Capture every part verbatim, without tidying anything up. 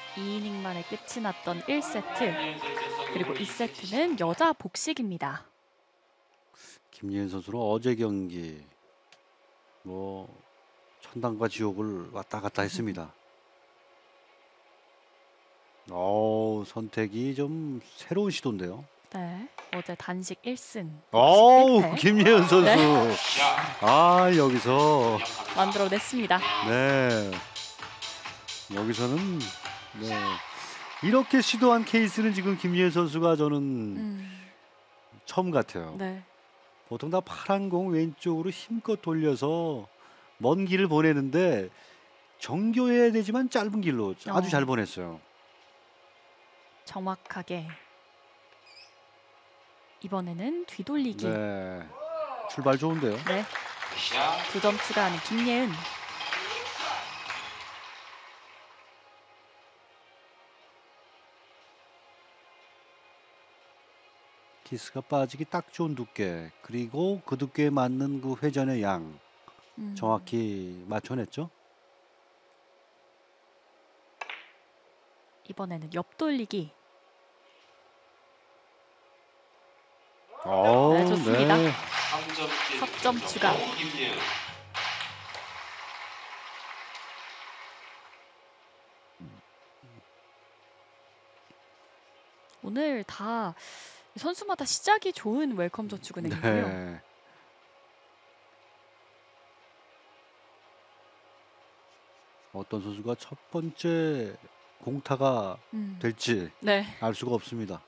이 이닝 만에 끝이 났던 일 세트. 그리고 이 세트는 여자 복식입니다. 김예은 선수는 어제 경기 뭐 천당과 지옥을 왔다 갔다 했습니다. 어 선택이 좀 새로운 시도인데요. 네, 어제 단식 일 승, 어우, 복식 일 패 김예은 선수. 네. 아, 여기서 만들어냈습니다. 네, 여기서는 네 이렇게 시도한 케이스는 지금 김예은 선수가 저는 음, 처음 같아요. 네. 보통 다 파란 공 왼쪽으로 힘껏 돌려서 먼 길을 보내는데 정교해야 되지만 짧은 길로 아주 어. 잘 보냈어요. 정확하게. 이번에는 뒤돌리기. 네, 출발 좋은데요. 네. 두 점 추가하는 김예은. 키스가 빠지기 딱 좋은 두께, 그리고 그 두께에 맞는 그 회전의 양 음, 정확히 맞춰냈죠. 이번에는 옆돌리기. 어, 네, 좋습니다. 네. 석 점 추가. 오늘 다 선수마다 시작이 좋은 웰컴 저축은행이고요. 네. 어떤 선수가 첫 번째 공타가 음, 될지 네. 알 수가 없습니다.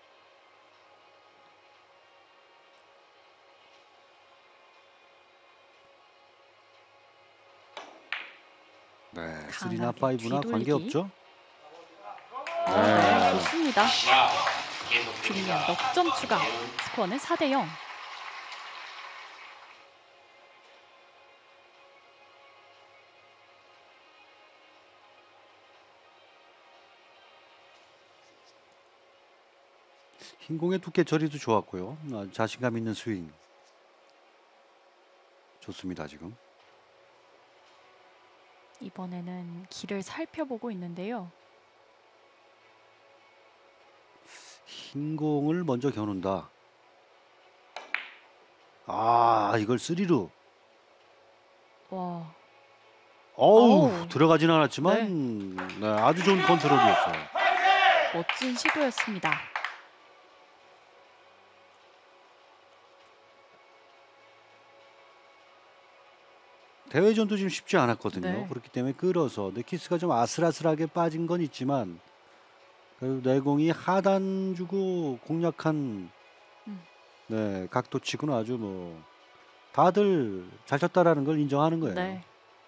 네, 쓰리나 파이브나 뒤돌리기. 관계없죠. 어, 네, 좋습니다. 김예은 넉 점 추가. 스코어는 사 대 영. 흰 공의 두께 처리도 좋았고요. 아, 자신감 있는 스윙 좋습니다. 지금 이번에는 길을 살펴보고 있는데요. 흰 공을 먼저 겨눈다. 아, 이걸 쓰리루. 와, 어우, 어우. 들어가진 않았지만 네, 아주 좋은 컨트롤이었어요. 멋진 시도였습니다. 대회전도 지금 쉽지 않았거든요. 네. 그렇기 때문에 끌어서 근데 키스가 좀 아슬아슬하게 빠진 건 있지만 그래도 내공이 하단 주고 공략한 음. 네, 각도치고는 아주 뭐 다들 잘 쳤다라는 걸 인정하는 거예요. 네.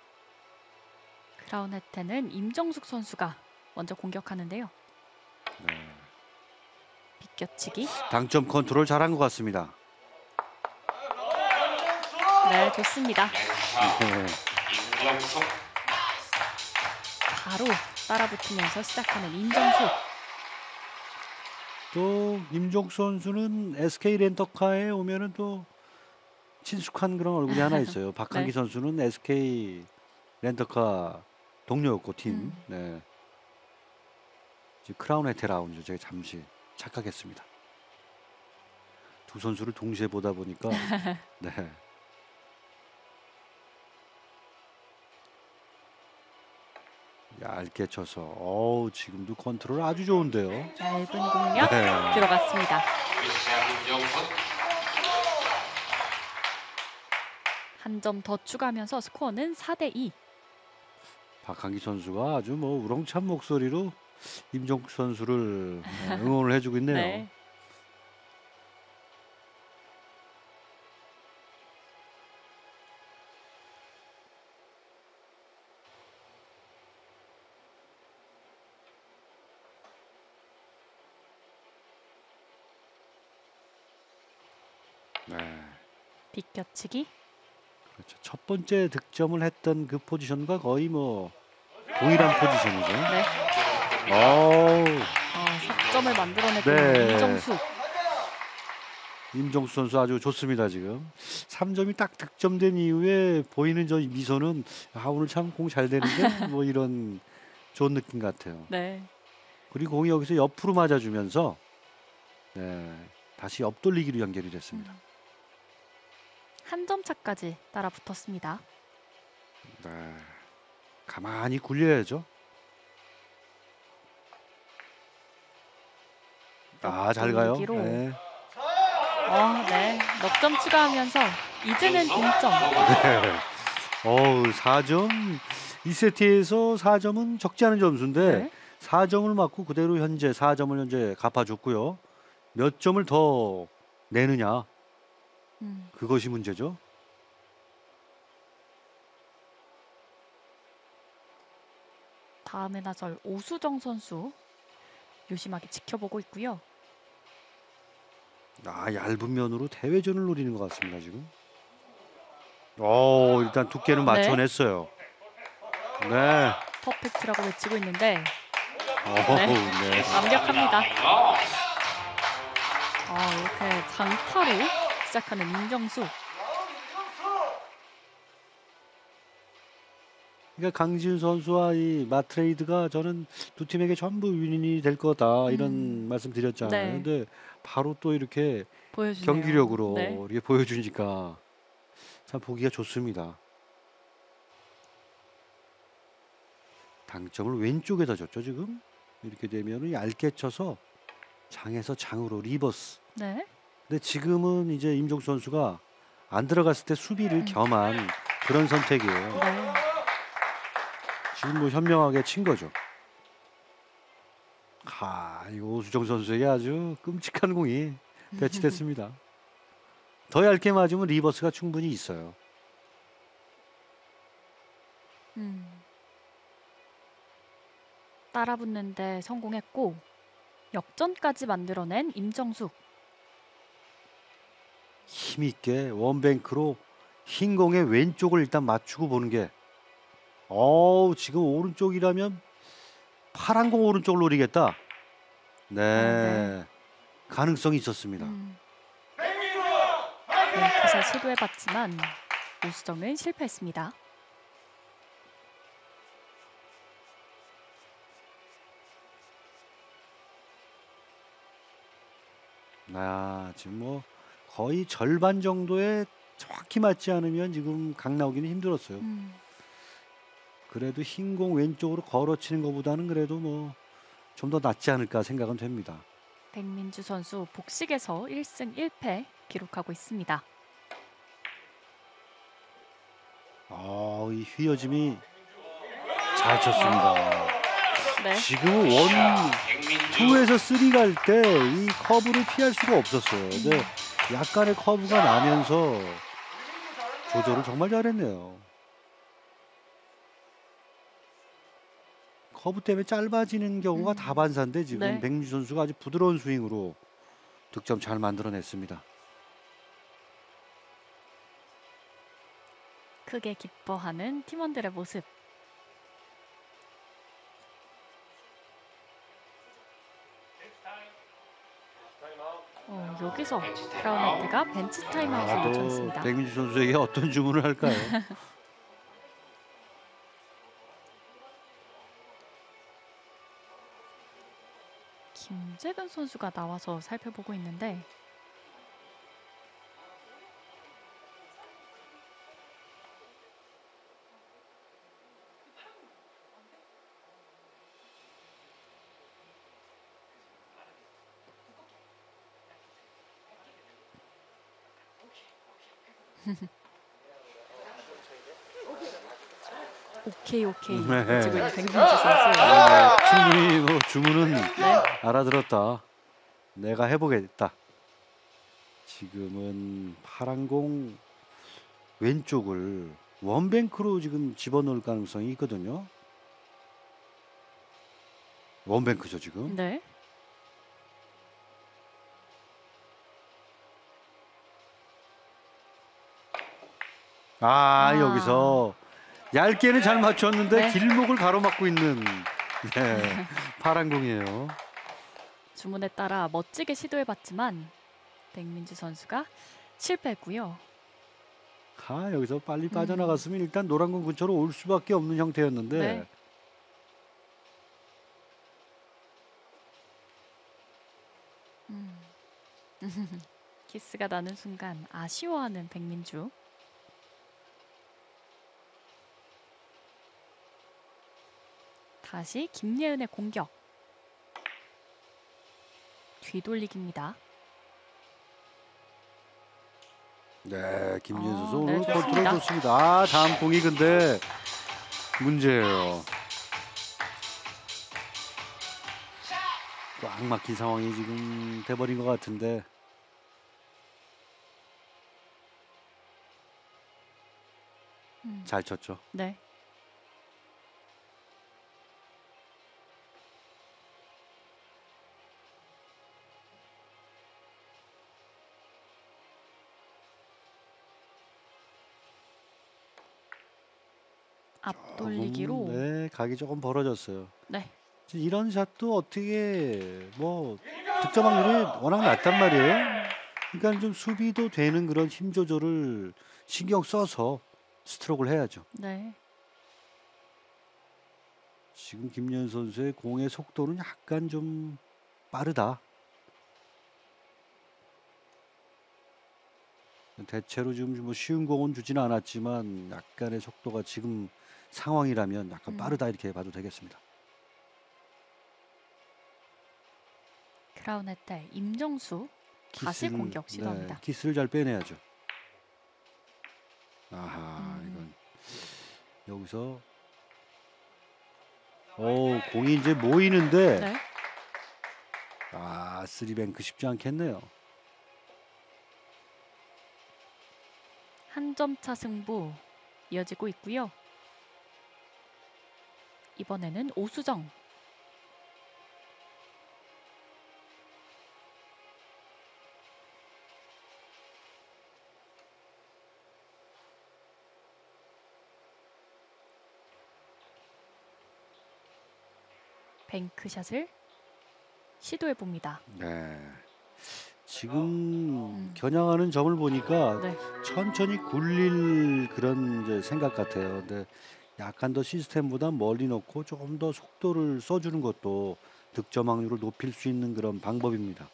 크라운 혜태는 임정숙 선수가 먼저 공격하는데요. 네. 비껴치기. 당점 컨트롤 잘한 것 같습니다. 네, 좋습니다. 네. 바로 따라붙으면서 시작하는 임정숙. 또 임종 선수는 에스케이 렌터카에 오면은 또 친숙한 그런 얼굴이 하나 있어요. 박한기 네. 선수는 에스케이 렌터카 동료였고 팀. 음. 네. 이제 크라운 혜태 라운드 제가 잠시 착각했습니다. 두 선수를 동시에 보다 보니까 네. 얇게 쳐서 어우, 지금도 컨트롤 아주 좋은데요. 짧은 공략 네. 들어갔습니다. 한 점 더 추가하면서 스코어는 사 대 이. 박한기 선수가 아주 뭐 우렁찬 목소리로 임종국 선수를 네, 응원을 해주고 있네요. 네. 네. 비껴치기. 그렇죠. 첫 번째 득점을 했던 그 포지션과 거의 뭐 동일한 포지션이죠. 네. 어우, 어, 석점을 만들어내고 네. 있는 임정숙. 임종수 선수 아주 좋습니다. 지금 삼 점이 딱 득점된 이후에 보이는 저 미소는 아, 오늘 참 공 잘 되는데 뭐 이런 좋은 느낌 같아요. 네. 그리고 공이 여기서 옆으로 맞아주면서 네, 다시 옆돌리기로 연결이 됐습니다. 음. 한 점 차까지 따라 붙었습니다. 네, 가만히 굴려야죠. 아, 잘 가요. 옆돌리기로. 네. 아, 네. 넉 점 추가하면서 이제는 동점. 네. 어우, 사 점. 이 세트에서 사 점은 적지 않은 점수인데 네. 사 점을 맞고 그대로 현재 사 점을 현재 갚아줬고요. 몇 점을 더 내느냐, 음. 그것이 문제죠. 다음에 나설 오수정 선수 유심하게 지켜보고 있고요. 아, 얇은 면으로 대회전을 노리는 것 같습니다 지금. 오, 일단 두께는 맞춰냈어요. 네. 퍼펙트라고 외치고 있는데 어우, 네. 네. 완벽합니다. 아, 이렇게 장타로 시작하는 임정수. 그러니까 강지훈 선수와 이 마트레이드가 저는 두 팀에게 전부 윈윈이 될 거다 이런 음. 말씀 드렸잖아요. 네. 근데 바로 또 이렇게 보여주네요. 경기력으로 네. 이렇게 보여주니까 참 보기가 좋습니다. 당점을 왼쪽에다 줬죠 지금. 이렇게 되면 얇게 쳐서 장에서 장으로 리버스. 네. 근데 지금은 이제 임종수 선수가 안 들어갔을 때 수비를 음. 겸한 그런 선택이에요. 네. 지금 뭐 현명하게 친 거죠. 아, 이 오수정 선수에게 아주 끔찍한 공이 배치됐습니다. 더 얇게 맞으면 리버스가 충분히 있어요. 음. 따라붙는데 성공했고 역전까지 만들어낸 임정숙. 힘있게 원뱅크로 흰 공의 왼쪽을 일단 맞추고 보는 게, 어우, 지금 오른쪽이라면 파란 공 오른쪽을 노리겠다. 네, 네. 가능성이 있었습니다. 음. 왼크샷 시도해봤지만 오수정은 실패했습니다. 아, 지금 뭐 거의 절반 정도에 정확히 맞지 않으면 지금 각 나오기는 힘들었어요. 음. 그래도 흰 공 왼쪽으로 걸어치는 것보다는 그래도 뭐 좀 더 낫지 않을까 생각은 됩니다. 백민주 선수 복식에서 일 승 일 패 기록하고 있습니다. 아, 이 휘어짐이 잘 쳤습니다. 네. 지금 원, 투에서 쓰리 갈 때 이 커브를 피할 수가 없었어요. 근데 약간의 커브가 나면서 조절을 정말 잘했네요. 커브 때문에 짧아지는 경우가 음. 다반사인데 지금 네. 백민주 선수가 아주 부드러운 스윙으로 득점 잘 만들어냈습니다. 크게 기뻐하는 팀원들의 모습. 어, 여기서 크라우네트가 벤치 타임아웃을 아, 또 요청했습니다. 백민주 선수에게 어떤 주문을 할까요? 김재근 선수가 나와서 살펴보고 있는데 오케이 오케이 네. 외치고 있는 백민주 선수. 아, 충분히 뭐 주문은 네. 알아들었다. 내가 해보겠다. 지금은 파란 공 왼쪽을 원뱅크로 지금 집어넣을 가능성이 있거든요. 원뱅크죠 지금. 네. 아, 아. 여기서 얇게는 잘 맞췄는데 네. 길목을 가로막고 있는 네, 파란 공이에요. 주문에 따라 멋지게 시도해봤지만 백민주 선수가 실패했고요. 아, 여기서 빨리 음. 빠져나갔으면 일단 노란 공 근처로 올 수밖에 없는 형태였는데 네. 음. 키스가 나는 순간 아쉬워하는 백민주. 다시 김예은의 공격. 뒤돌리기입니다. 네, 김예은 아, 선수 네, 오늘 컨트롤 좋습니다. 좋습니다. 아, 다음 공이 근데 문제예요. 꽉 막힌 상황이 지금 돼버린 것 같은데. 음. 잘 쳤죠. 네. 앞돌리기로. 조금, 네, 각이 조금 벌어졌어요. 네. 이런 샷도 어떻게 뭐 득점 확률이 워낙 낮단 말이에요. 그러니까 좀 수비도 되는 그런 힘 조절을 신경 써서 스트로크를 해야죠. 네. 지금 김예은 선수의 공의 속도는 약간 좀 빠르다. 대체로 지금 뭐 쉬운 공은 주지는 않았지만 약간의 속도가 지금 상황이라면 약간 음. 빠르다 이렇게 봐도 되겠습니다. 크라운의 딸 임정수 다시 키스를, 공격 시도합니다. 네, 키스를 잘 빼내야죠. 아하, 음. 이건 여기서 오, 공이 이제 모이는데 네. 아, 쓰리뱅크 쉽지 않겠네요. 한 점 차 승부 이어지고 있고요. 이번에는 오수정. 뱅크샷을 시도해 봅니다. 네. 지금 음. 겨냥하는 점을 보니까 네. 천천히 굴릴 그런 이제 생각 같아요. 근데 약간 더 시스템보다 멀리 놓고 조금 더 속도를 써주는 것도 득점 확률을 높일 수 있는 그런 방법입니다.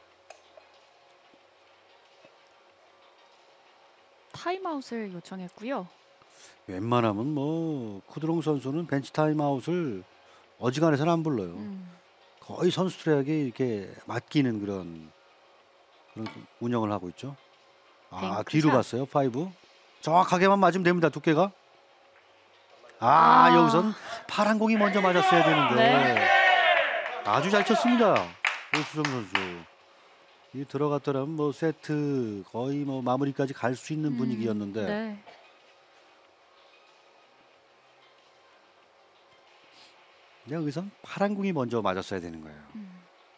타임아웃을 요청했고요. 웬만하면 뭐 쿠드롱 선수는 벤치 타임아웃을 어지간해서는 안 불러요. 음. 거의 선수들에게 이렇게 맡기는 그런 그런 운영을 하고 있죠. 아, 뱅크샷. 뒤로 갔어요. 파이브. 정확하게만 맞으면 됩니다. 두께가. 아, 아. 여기서는 파란 공이 먼저 맞았어야 되는데. 네. 아주 잘 쳤습니다. 오수정 선수. 이 들어갔더라면 뭐 세트 거의 뭐 마무리까지 갈 수 있는 음. 분위기였는데. 네. 여기선 파란 공이 먼저 맞았어야 되는 거예요. 음.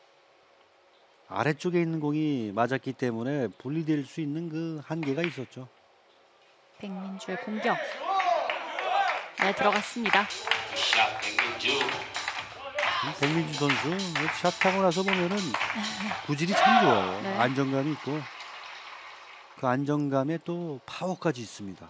아래쪽에 있는 공이 맞았기 때문에 분리될 수 있는 그 한계가 있었죠. 백민주의 공격. 네, 들어갔습니다. 샷 백민주. 백민주 선수 샷하고 나서 보면은 구질이 참 좋아요. 네. 안정감이 있고 그 안정감에 또 파워까지 있습니다.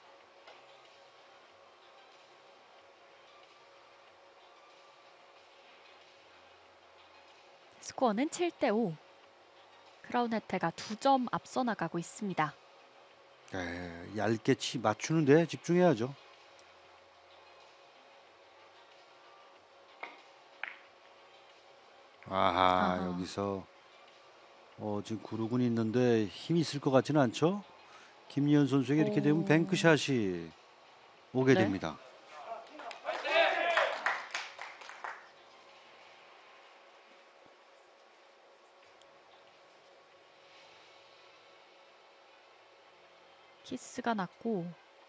스코어는 칠 대 오. 크라운 혜태가 두 점 앞서 나가고 있습니다. 네, 얇게 치 맞추는데 집중해야죠. 아하, 아하. 여기서 어, 지금 구르곤이 있는데 힘이 있을 것 같지는 않죠? 김예은 선수에게 이렇게 되면 오. 뱅크샷이 오게 네. 됩니다. 키스가 났고.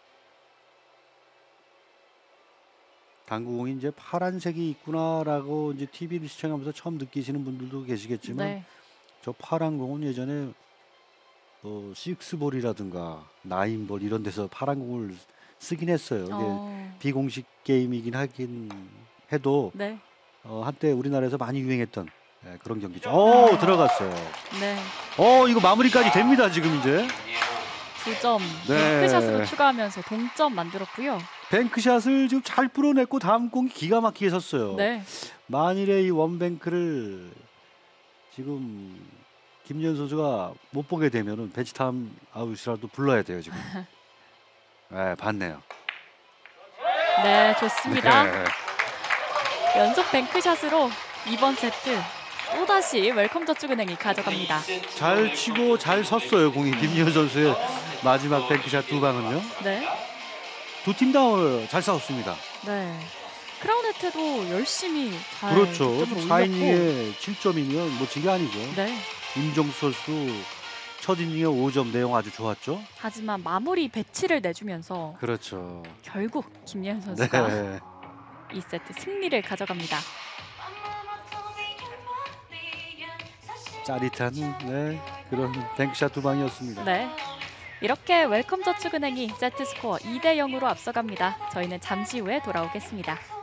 당구공이 이제 파란색이 있구나라고 이제 티비를 시청하면서 처음 느끼시는 분들도 계시겠지만 네. 저 파란 공은 예전에 뭐 식스볼이라든가 나인볼 이런 데서 파란 공을 쓰긴 했어요. 이게 어. 비공식 게임이긴 하긴 해도 네. 어, 한때 우리나라에서 많이 유행했던 예, 그런 경기죠. 오, 들어갔어요. 네. 어, 이거 마무리까지 됩니다. 지금 이제 두 점 네. 뱅크샷으로 추가하면서 동점 만들었고요. 뱅크샷을 지금 잘 풀어냈고 다음 공이 기가 막히게 섰어요. 네. 만일에 이 원뱅크를 지금 김예은 선수가 못 보게 되면은 벤치 타임 아웃이라도 불러야 돼요 지금. 네, 봤네요. 네, 좋습니다. 네. 연속 뱅크샷으로 이번 세트 또다시 웰컴저축은행이 가져갑니다. 잘 치고 잘 섰어요 공이. 김예은 선수의 마지막 뱅크샷 두 방은요. 네, 두 팀 다 잘 싸웠습니다. 네. 크라운 혜태도 열심히 잘 그렇죠. 득점을 사 올렸고, 이닝에 칠 점이면 뭐 지게 아니죠. 네. 임종수 선수도 첫 이닝에 오 점 내용 아주 좋았죠. 하지만 마무리 배치를 내주면서 그렇죠. 결국 김예은 선수가 네. 이 세트 승리를 가져갑니다. 짜릿한 네, 그런 뱅크샷 두 방이었습니다. 네. 이렇게 웰컴저축은행이 세트 스코어 이 대 영으로 앞서갑니다. 저희는 잠시 후에 돌아오겠습니다.